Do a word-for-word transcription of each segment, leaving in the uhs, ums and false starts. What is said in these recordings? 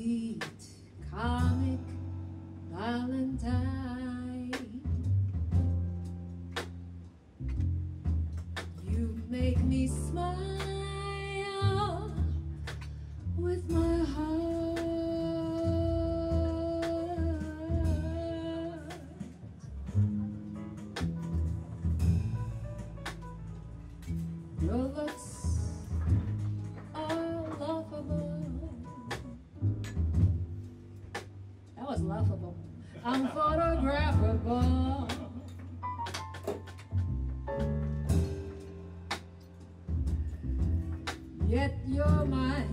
sweet comic Valentine. You make me smile with my heart. Your looks are laughable. That was laughable. Unphotographable. Yet you're my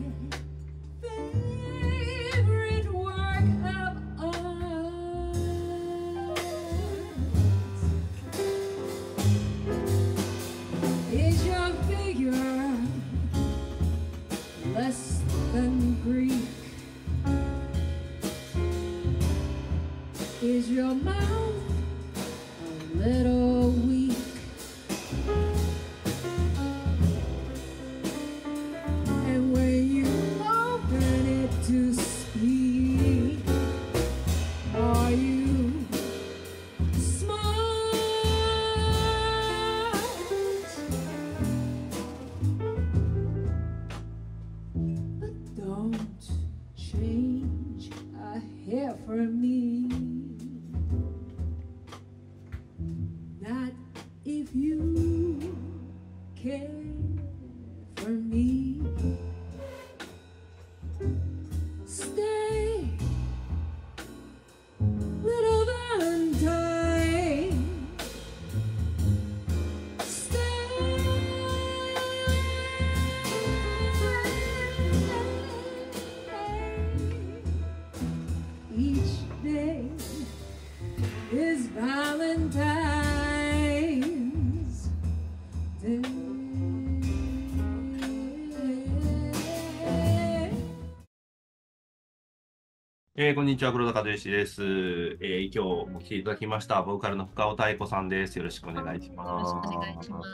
favorite work of art. Is your figure less than Greek? Is your mouth a little weak? And when you open it to speak, are you smart? But don't change a hair for me. Not if you care for me. Stay, little Valentine. Stay. Each day is Valentine's Day. えーこんにちは、黒田和之です。えー今日も来ていただきました、ボーカルの深尾太子さんです。よろしくお願いします。 よろしくお願いします。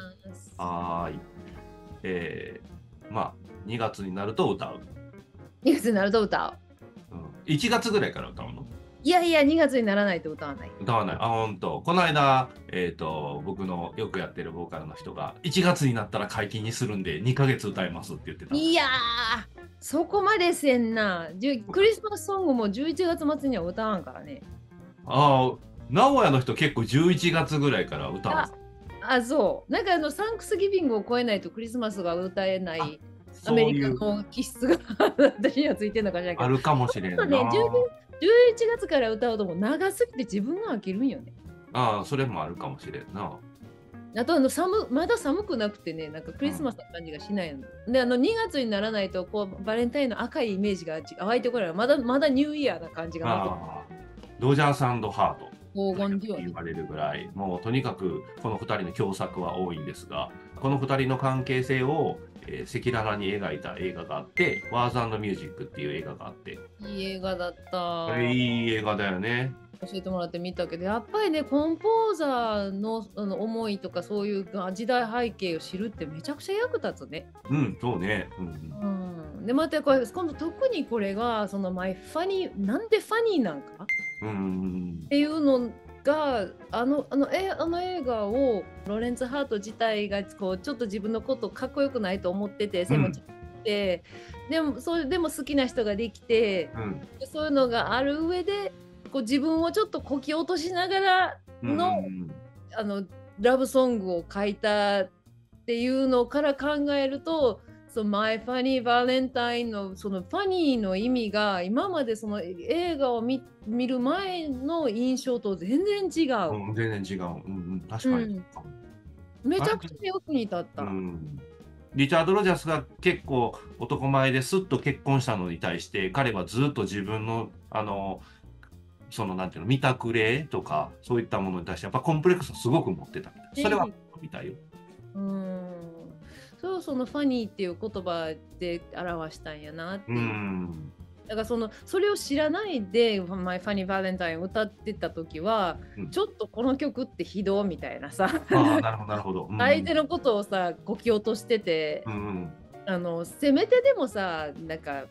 はーい。えーまあ、にがつになると歌う。 にがつになると歌う。 うん、いちがつぐらいから歌うの？ いやいや、にがつにならないと歌わない。 歌わない。あ、ほんと。この間、えっと、僕のよくやってるボーカルの人が、いちがつになったら解禁にするんで、にかげつ歌いますって言ってた。 いやー、そこまでせんな。じゅクリスマスソングもじゅういちがつ末には歌わんからね。 ああ、名古屋の人結構じゅういちがつぐらいから歌うんです。 あ、そう。なんかあの、サンクスギビングを超えないとクリスマスが歌えない。アメリカの気質が私にはついてるのかしらんけど。 あるかもしれんな。 ね、じゅういちがつから歌うともう長すぎて自分が飽きるんよね。 ああ、それもあるかもしれんな。 あとあの寒まだ寒くなくてね、なんかクリスマスな感じがしないの。うん、で、あのにがつにならないとこうバレンタインの赤いイメージが湧いてこない。まだまだニューイヤーな感じが残ってる。ドジャース&ハート黄金デュオ言われるぐらい、もうとにかくこのふたりの共作は多いんですが、このふたりの関係性をえー、赤裸々に描いた映画があって、ワーズ&ミュージックっていう映画があって。 いい映画だった。 いい映画だよね。 教えてもらってみたけど、やっぱりね、コンポーザー の, あの思いとかそういう時代背景を知るってめちゃくちゃ役立つね。 うん、そうね。うん、 うん、でまたこれ今度特にこれがそのマイファニーなんでファニーなんか、 うん、 っていうのがあのあのえあの映画をロレンツ・ハート自体がこうちょっと自分のことかっこよくないと思ってて背もちっってでもそれでも好きな人ができて、 うん、 でそういうのがある上でこう自分をちょっとこき落としながらの、うん、あのラブソングを書いたっていうのから考えると、その My Funny Valentine のそのファニーの意味が今までその映画を 見, 見る前の印象と全然違う、 うん、全然違う、うんうん、確かに、 うん、めちゃくちゃよく似たった、 うん、リチャード・ロジャースが結構男前ですっと結婚したのに対して彼はずっと自分のあのそのなんていうの見たくれとかそういったものに対してやっぱコンプレックスをすごく持ってたみたい。それは見たよ。 うん、そうそのファニーっていう言葉で表したんやなっていう。うん、だからそのそれを知らないで「My Funny Valentine」歌ってた時は、うん、ちょっとこの曲って非道みたいなさ、 あなるほどなるほど、 うん、相手のことをさこき落としてて、うん、あのせめてでもさなんか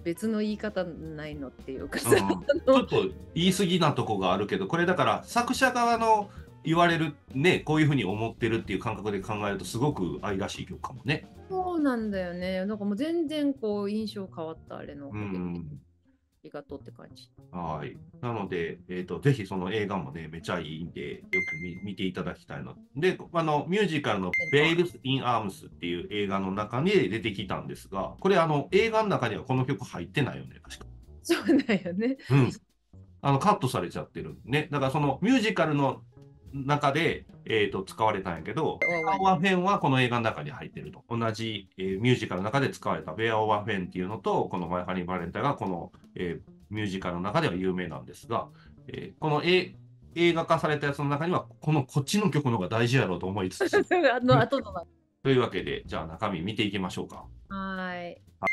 別の言い方ないのっていうかさ、 うん、ちょっと言い過ぎなとこがあるけど、これだから作者側の言われるね、こういうふうに思ってるっていう感覚で考えるとすごく愛らしい曲かもね。 そうなんだよね。なんかもう全然こう印象変わったあれのおうかげで。 ん。 ありがとうって感じ。 はい。なので、えっと、ぜひその映画もね、めちゃいいんで、よく見、見ていただきたいな。で、あの、ミュージカルの Babes in Arms っていう映画の中に出てきたんですが、これあの、映画の中にはこの曲入ってないよね、確か。 そうだよね。 うん。あの、カットされちゃってる。ね。だからそのミュージカルの中で、えーと、使われたんやけど、ベア・オア・フェンはこの映画の中に入ってると。同じ、えーミュージカルの中で使われたベア・オア・フェンっていうのと、このマイ・ハニー・バレンタインがこの、えーミュージカルの中では有名なんですが、えーこの映映画化されたやつの中には、このこっちの曲の方が大事やろうと思いつつ、 あの後のはというわけで、じゃあ中身見ていきましょうか。 はい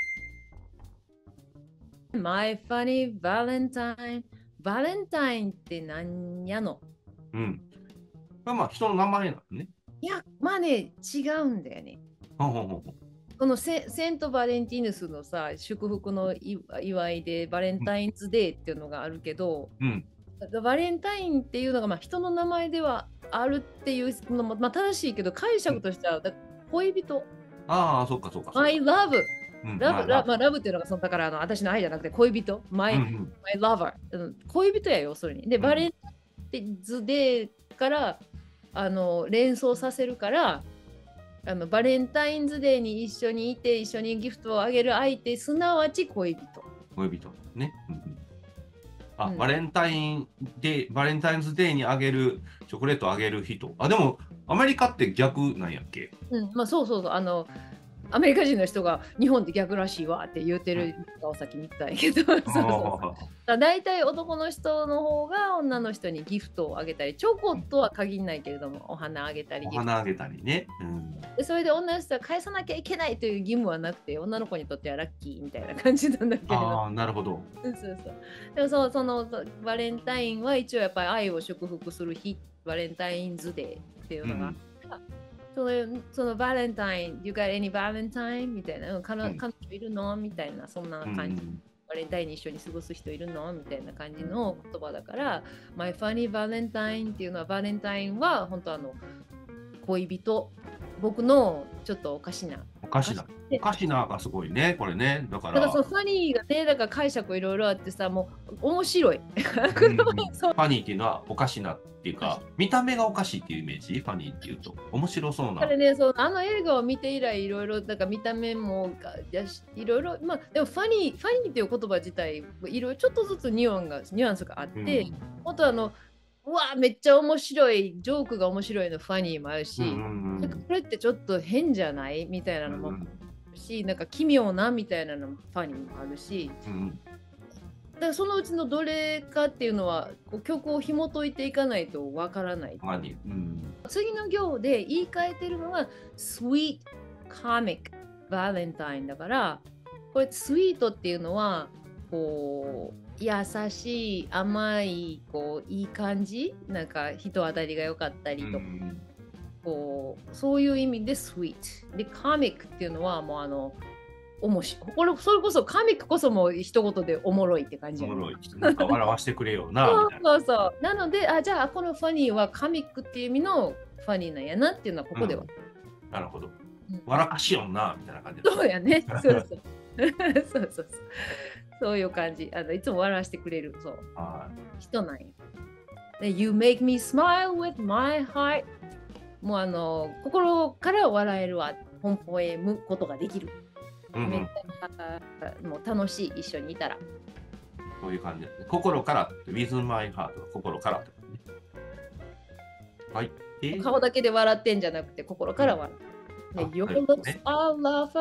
。My Funny Valentine。バレンタインって何やの？ うん。これはまあ人の名前なんね。 いや、まあね、違うんだよね。 ほんほんほんほんこのセセント・バレンティヌスのさ、祝福のい祝いでバレンタインズ・デーっていうのがあるけど、 うん。 バレンタインっていうのがまあ人の名前ではあるっていうのも、まあ、正しいけど、解釈としてはだ恋人。 ああ、そっかそっかそっか。 My love。 うんラブ、 まあラまあ、ラブっていうのがそのだからあの私の愛じゃなくて恋人。My、 うんうん my lover。うん恋人や要するに。で、 んバレンタインズ・デーからあの連想させるから、あのバレンタインズデーに一緒にいて一緒にギフトをあげる相手、すなわち恋人。 恋人ね。うんうんあ、 うんバレンタインデー、バレンタインズデーにあげるチョコレートをあげる人。あ、でもアメリカって逆なんやっけ？ うん、まあそうそうそう、あのアメリカ人の人が日本って逆らしいわって言うてる顔先見たいけど、そうそうそうだいたい男の人の方が女の人にギフトをあげたり、チョコとは限らないけれどもお花あげたりお花あげたりね。うん、 でそれで女の人は返さなきゃいけないという義務はなくて、女の子にとってはラッキーみたいな感じなんだけれど。 ああ、なるほど。 そうそうそう。でもそうそのバレンタインは一応やっぱり愛を祝福する日、バレンタインズデーっていうのが、うん、そのそのバレンタイン、You got any Valentine? みたいな、彼女いるのみたいな、そんな感じ。うん、バレンタインに一緒に過ごす人いるのみたいな感じの言葉だから、My Funny Valentine っていうのは、バレンタインは本当あの恋人、僕のちょっとおかしな。 おかしな。おかしながすごいね、これね。だから。 だからそのファニーがね、だから解釈いろいろあってさ、もう面白い。うん、ファニーっていうのはおかしなっていうか、見た目がおかしいっていうイメージ、ファニーっていうと。面白そうな。 あれね、そうあの映画を見て以来、いろいろ、だから見た目もやし、いろいろ、まあ、でもファニー、ファニーっていう言葉自体、いろいろちょっとずつニュアンがニュアンスがあって、うん、本当あの、うわめっちゃ面白い、ジョークが面白いのファニーもあるし、うんうん、これってちょっと変じゃないみたいなのもあるし、うん、なんか奇妙なみたいなのもファニーもあるし、うん、だからそのうちのどれかっていうのはこう曲を紐解いていかないとわからない。うん、次の行で言い換えてるのが Sweet Comic Valentine だから、これスイートっていうのはこう優しい甘いこういい感じ、なんか人当たりが良かったりとか、うん、こうそういう意味で sweet で、カミックっていうのはもうあの面白い、これそれこそカミックこそもう一言でおもろいって感じ、ね、 おもろい、なんか笑わしてくれよなそうそうそうなので、あじゃあこのファニーはカミックっていう意味のファニーなんやなっていうのはここでは、 うん、なるほど、うん、笑かしよんなみたいな感じ。 そうやねそうそうそうそうそうそういう感じ、あのいつも笑わせてくれるそう人なんや。で You make me smile with my heart、 もうあの心から笑えるわ、微笑むことができる、うんうん、めっちゃもう楽しい、一緒にいたらそういう感じですね。心から with my heart 心からってことね。はい、 えー、顔だけで笑ってんじゃなくて心から笑う、うん、Your looks are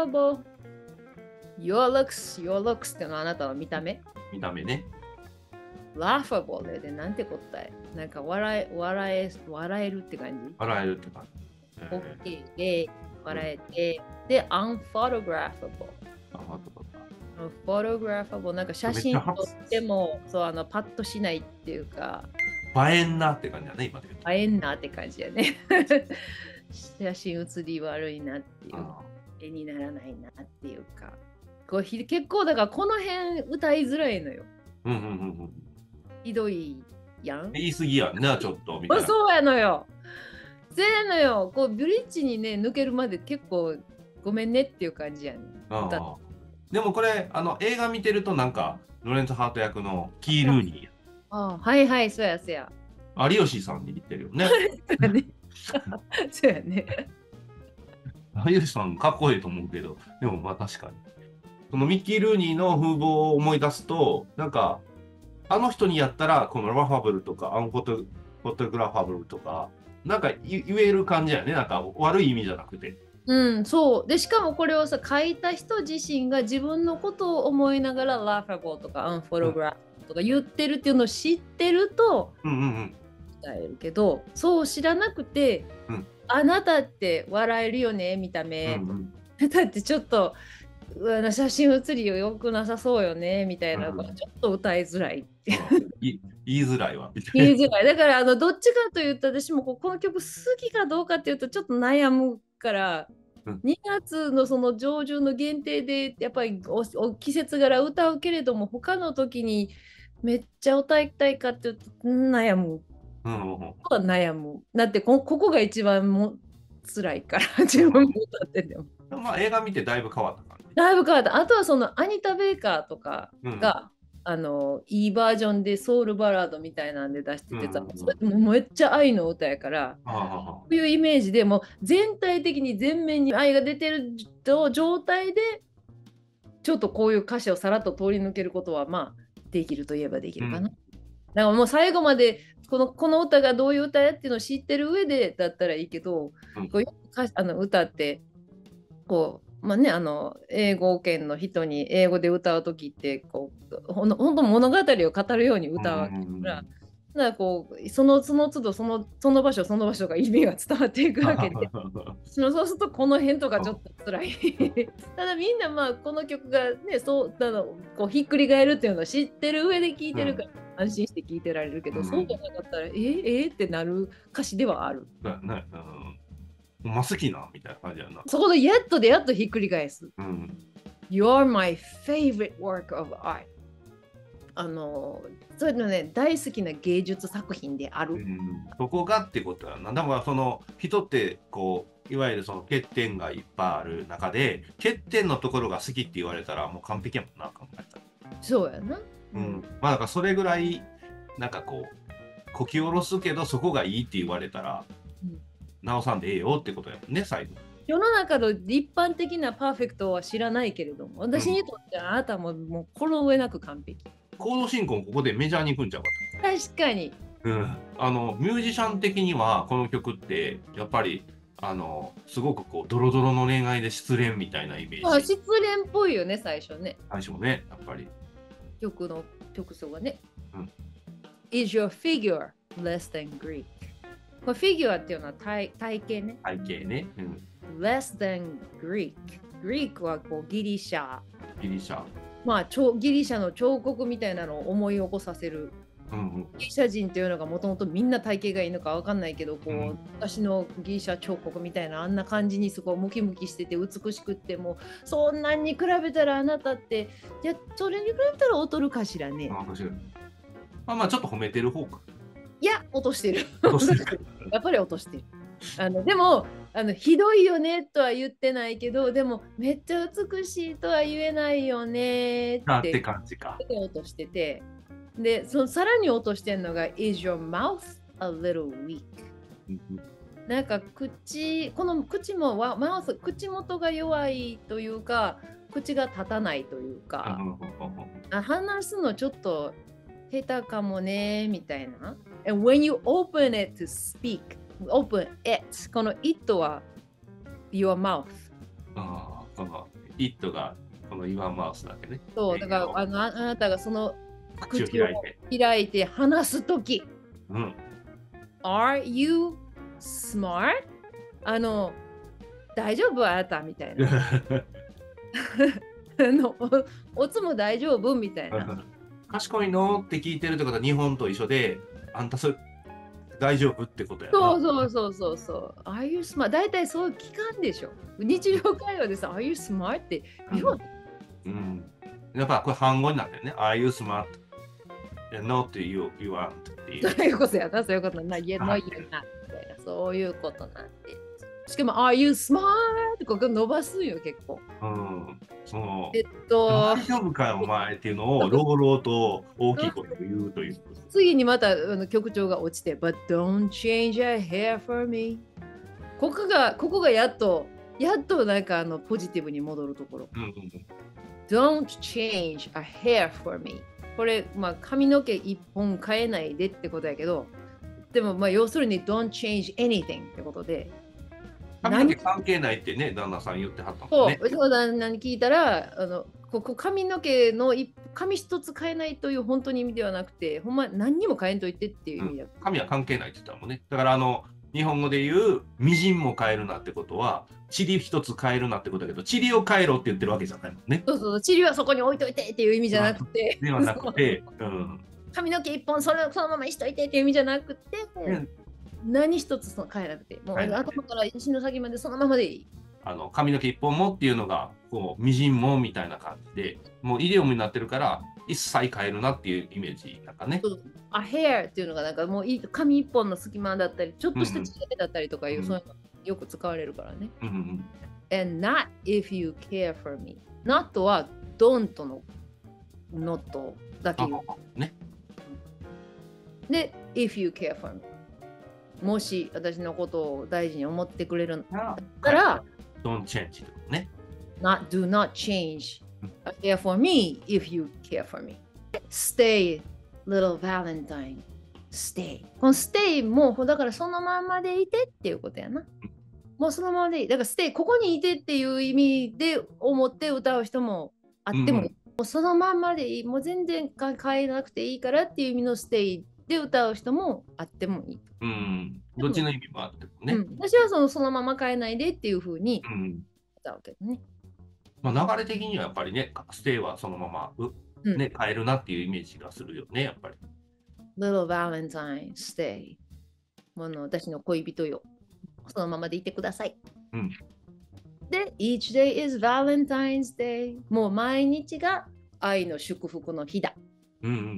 laughable。Your looks, your looks ってのはあなたの見た目。 見た目ね。 laughable で、でなんて答え。なんか笑え、笑え、笑えるって感じ。 笑えるって感じ。OK で、笑えて、うん、で、unphotographable。unphotographable、なんか写真撮っても、そう、あの、パッとしないっていうか。 映えんなって感じだね、今で言うと。 映えんなって感じやね。写真写り悪いなっていう。絵にならないなっていうか。 こうひ結構だからこの辺歌いづらいのよ。 うんうんうんうん。 ひどいやん。 言い過ぎやんな、ちょっと、みたいな。 そうやのよ。せやのよ。こうブリッジにね、抜けるまで結構ごめんねっていう感じやね。 ああでもこれ、あの、映画見てるとなんか、ロレンツ・ハート役のキー・ルーニー。 ああ、はいはい、そうやそうや。 有吉さんに似てるよね。 そうやね。そうやね。 有吉さんかっこいいと思うけど、でもまあ確かに。このミッキー・ルーニーの風貌を思い出すと、なんか、あの人にやったら、このラファブルとか、アンフォトフォトグラファブルとか、なんか言える感じやね。なんか悪い意味じゃなくて。 うん、そう。で、しかもこれをさ、書いた人自身が自分のことを思いながら、ラファブルとか、アンフォトグラフとか言ってるっていうのを知ってると、 うんうんうん。 伝えるけど、そう知らなくて、 うん、 あなたって笑えるよね、見た目。 うんうん、 だってちょっと、あの写真写りよくなさそうよねみたいな、うん、ちょっと歌いづらいって言いづらいわ言いづらい。だからあのどっちかというと私もこの曲好きかどうかっていうとちょっと悩むから、うん、にがつのその上旬の限定でやっぱりおお季節柄歌うけれども他の時にめっちゃ歌いたいかっていうと悩む、うん、悩む。だってこここが一番も辛いから自分も歌ってても。 まあ映画見てだいぶ変わった感じ。 だいぶ変わった。あとはそのアニタ・ベイカーとかが、うん、あのいいバージョンでソウルバラードみたいなんで出しててさ、うんうん、それもめっちゃ愛の歌やから、こういうイメージでもう全体的に全面に愛が出てる状態でちょっとこういう歌詞をさらっと通り抜けることはまあできるといえばできるかな。うん、だからもう最後までこのこの歌がどういう歌やっていうのを知ってる上でだったらいいけど、うん、こういう歌あの歌ってこうまあね、あの英語圏の人に英語で歌う時ってこうほんほんと物語を語るように歌うわけだから、だからこうそのその都度そのその場所その場所が意味が伝わっていくわけでそうするとこの辺とかちょっと辛いただみんなまあこの曲がねそうあのこうひっくり返るっていうのを知ってる上で聴いてるから、うん、安心して聴いてられるけど、うん、そうじゃなかったらえー、えー、ってなる歌詞ではある。 だね、うんまあ好きなみたいな感じやな。 そこでやっとでやっとひっくり返す。 うん、 You're my favorite work of art。あの、そういうのね、大好きな芸術作品である。うん、 そこがってことやな。だからその人ってこういわゆるその欠点がいっぱいある中で欠点のところが好きって言われたらもう完璧やもんな考えたら。 そうやな。 うん。まあだからそれぐらいなんかこうこき下ろすけどそこがいいって言われたら。うん直さんでええよってことやもんね、最後。 世の中の一般的なパーフェクトは知らないけれども、私にとってあなたももうこの上なく完璧。 コード進行ここでメジャーに行くんちゃうかと。確かに。 うん。あの、ミュージシャン的にはこの曲って、やっぱり、あの、すごくこう、ドロドロの恋愛で失恋みたいなイメージ。 あ、失恋っぽいよね、最初ね。 最初ね、やっぱり。 曲の曲奏がね。うん。Is your figure less than Greek?フィギュアっていうのは 体, 体型ね。 体型ね。うん、 less than Greek。Greek はこうギリシャ。 ギリシャ。 まあギリシャの彫刻みたいなのを思い起こさせる。うんうん、ギリシャ人っていうのがもともとみんな体型がいいのかわかんないけど、こう、うん、私のギリシャ彫刻みたいなあんな感じにすごいムキムキしてて美しくってもそんなんに比べたらあなたってじゃそれに比べたら劣るかしらね。 あまあまあちょっと褒めてる方か。 いや落としてるやっぱり落としてるあのでもあのひどいよねとは言ってないけどでもめっちゃ美しいとは言えないよねってあって感じか落としててでそのさらに落としてるのが Is your mouth a little weak なんか口この口もマウス口元が弱いというか口が立たないというか話すのちょっと下手かもねみたいな。And when you open it to speak, open it この it は your mouth。 ああ、この it がこの your mouth だけね。 そう、だからあのあなたがその口を開いて開いて話すとき、うん、Are you smart? あの大丈夫あなたみたいな。あの お, おつも大丈夫みたいな。 賢いのって聞いてるってことは日本と一緒で、あんたそれ大丈夫ってことやな。 そうそうそうそうそう。Are you smart? 大体そう聞かんでしょ。日常会話でさ、Are you smart? って言わない。 うん。やっぱこれ反語になってるね。Are you smart? Not you, you aren't っていう。 そういうことやな、そういうことな。いや、ないやな、みたいな。そういうことなんで。しかも、Are you smart? ってここ伸ばすんよ、結構。 うん。その、 えっと、 大丈夫かよ、お前っていうのを、朗々と大きい声で言うという。 次にまたあの曲調が落ちて、But don't change your hair for me。ここが、ここがやっと、やっとなんかあのポジティブに戻るところ。 うんうん、 Don't change a hair for me。これ、まあ、髪の毛一本変えないでってことやけど、でも、まあ、要するに Don't change anything ってことで。 髪の毛関係ないってね、旦那さん言ってはったもんね。 そう、うちの旦那に聞いたら、あのここ髪の毛の一髪一つ変えないという本当に意味ではなくて、ほんま何にも変えんといてっていう意味だ、うん、 髪は関係ないって言ったもんね。だからあの、日本語で言う、みじんも変えるなってことは、塵一つ変えるなってことだけど、塵を変えろって言ってるわけじゃないもんね。 そうそう、塵はそこに置いといてっていう意味じゃなくて。 ではなくて、うん、 髪の毛一本それそのままにしといてっていう意味じゃなくて、うん、何一つ変えなくて、もう頭から石の先までそのままでいい。 あの髪の毛一本もっていうのが、こう、みじんもみたいな感じで、もうイディオムになってるから、一切変えるなっていうイメージなんかね。 あ、ヘアっていうのがなんかもう髪一本の隙間だったり、ちょっとした違いだったりとかいう、うん、そういうのよく使われるからね。うんうん、And not if you care for me。not は don't の not だけ言う。ね。で、if you care for me。もし私のことを大事に思ってくれるんだったら、 Don't change ね。 Not, do not change a hair for me if you care for me. Stay, little Valentine. Stay. この stay もうだからそのままでいてっていうことやな。もうそのままでいい。だから stay、ここにいてっていう意味で思って歌う人もあってもいい。うん、もうそのままでいい。もう全然変えなくていいからっていう意味の stay で歌う人もあってもいい。 うん、どっちの意味もあってもね。うん、 私はそのそのまま変えないでっていうふうに歌うわけどね。 うん、まあ、流れ的にはやっぱりね、ステイはそのまま、うん、ね、変えるなっていうイメージがするよね、やっぱり。 Little Valentine, stay. もの私の恋人よ。そのままでいてください。うん、で、Each day is Valentine's Day. もう毎日が愛の祝福の日だ。 うんうんうん、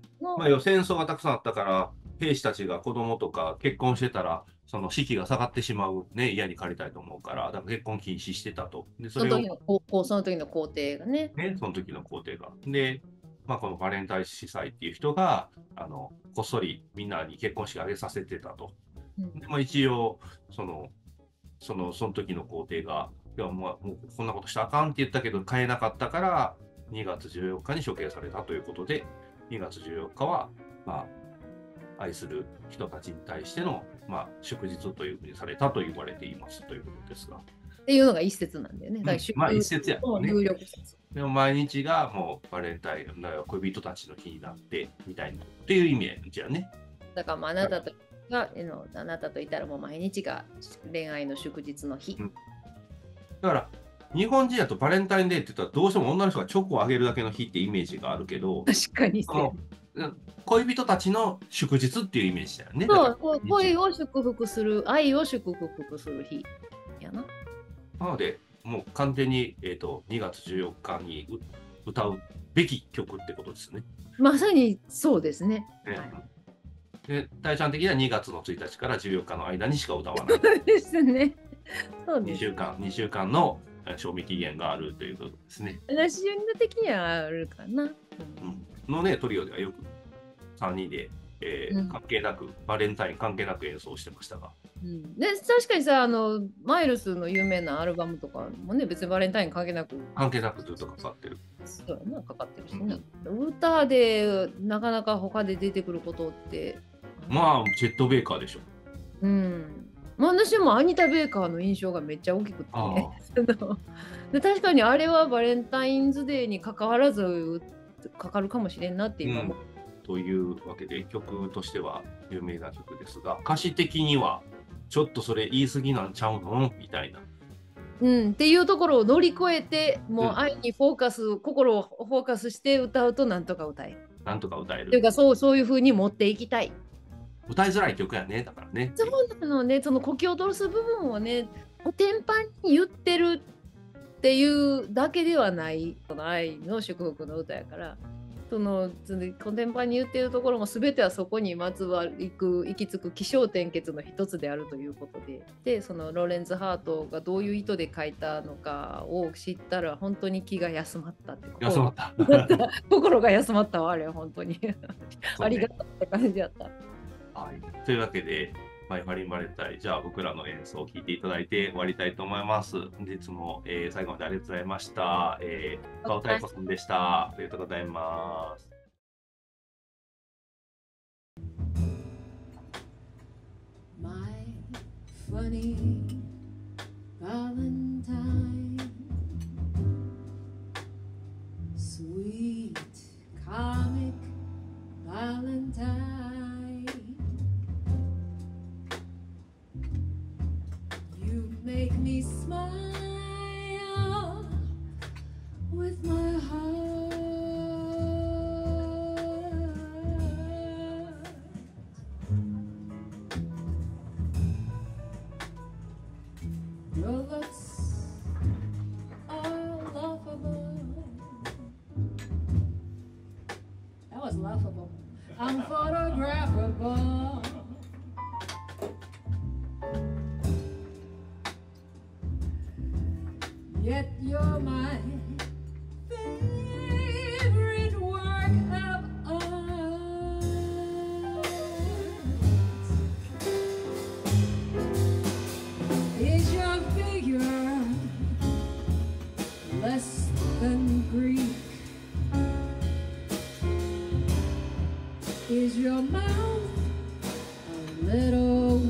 まあ、戦争がたくさんあったから、兵士たちが子供とか結婚してたら、その士気が下がってしまう、ね、家に帰りたいと思うから、だから結婚禁止してたと。でそれをその時のその時の皇帝がね。 ね、その時の皇帝が。で、まあ、このバレンタイン司祭っていう人が、あのこっそりみんなに結婚式挙げさせてたと。うん、でまあ、一応その、その、その時の皇帝が、いやもう、もうこんなことしたらあかんって言ったけど、変えなかったから、にがつじゅうよっかに処刑されたということで、にがつじゅうよっかは、まあ、愛する人たちに対しての、まあ、祝日というふうにされたと言われていますということですが。 っていうのが一説なんだよね。 うん、まあ一説やね。 有力説。 でも毎日がもうバレンタインの恋人たちの日になってみたいなっていう意味じゃね。 だからまああなたとがあなたといたらもう毎日が恋愛の祝日の日。うん、 だから日本人だとバレンタインデーって言ったらどうしても女の人がチョコをあげるだけの日ってイメージがあるけど、 確かにそう。 恋人たちの祝日っていうイメージだよね。 そう、恋を祝福する、愛を祝福する日やな。 なので、もう完全に、えーと、にがつじゅうよっかに歌うべき曲ってことですね。 まさにそうですね。ね、はい、 で、大ちゃん的にはにがつのついたちからじゅうよっかの間にしか歌わない。 そうですね。そうです。 にしゅうかん、にしゅうかんの賞味期限があるということですね。 私的にはあるかな。うん、 のね、トリオではよくさんにんで、えーうん、関係なく、バレンタイン関係なく演奏してましたが。 うん、で確かにさあの、マイルスの有名なアルバムとかもね、別にバレンタイン関係なく。 関係なくずっとかかってる。 そうやな、かかってるしね。うん、歌でなかなか他で出てくることって。 まあ、チェット・ベイカーでしょ。 うん。まあ、私もアニタ・ベイカーの印象がめっちゃ大きくて、ね、で確かにあれはバレンタインズデーに関わらずかかるかもしれんなって今も、うん、 というわけで曲としては有名な曲ですが、歌詞的にはちょっとそれ言い過ぎなんちゃうのみたいな、 うん、っていうところを乗り越えて、もう愛にフォーカス、うん、心をフォーカスして歌うとなんとか歌える。 なんとか歌える。 というかそう、そういう風に持っていきたい。 歌いづらい曲やね、だからね。 そうなのね、そのこき落とす部分をね、おてんぱんに言ってるっていうだけではないその愛の祝福の歌やから、そのコンテンパに言ってるところも全てはそこにまつわる行く行き着く起承転結の一つであるということで、でそのローレンズ・ハートがどういう意図で書いたのかを知ったら本当に気が休まったって、 休まった心が休まったわあれは本当にありがとうって感じだった。 はい、というわけでマイファリンバレンタイン、じゃあ僕らの演奏を聴いていただいて終わりたいと思います。本日も、えー、最後までありがとうございました。えー、川太子さんでした。ありがとうございます。 My funny Valentine, sweet comic Valentine.Make me smile with my heart. Your looks are laughable. That was laughable. I'm photographable.Yet you're my favorite work of art. Is your figure less than Greek? Is your mouth a little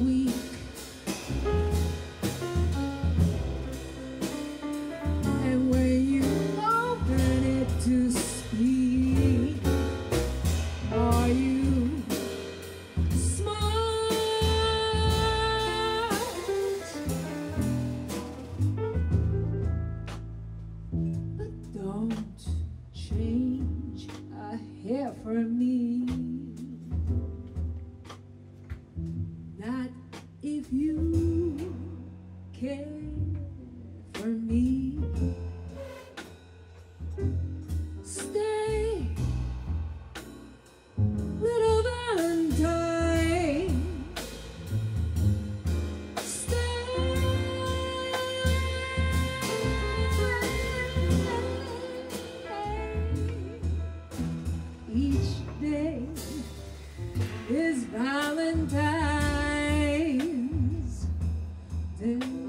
week.Is Valentine's Day.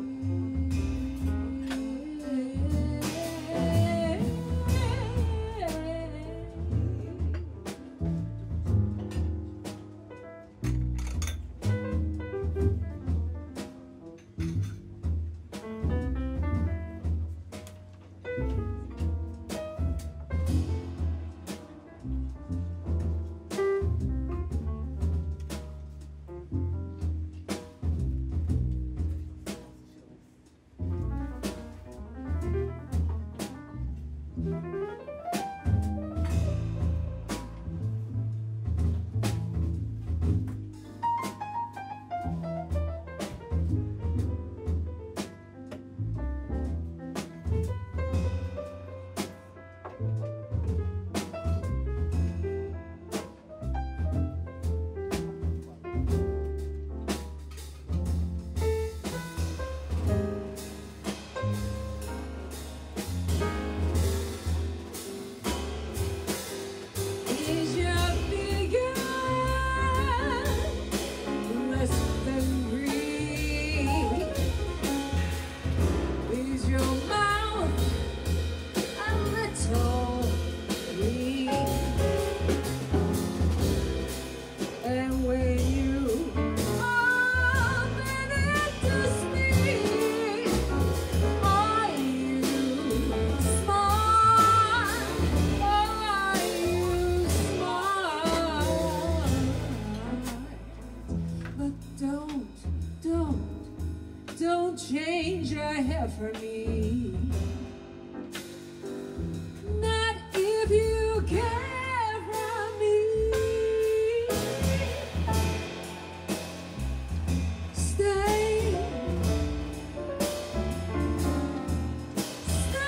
Change your hair for me. Not if you care for me. Stay. Stay.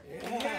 えー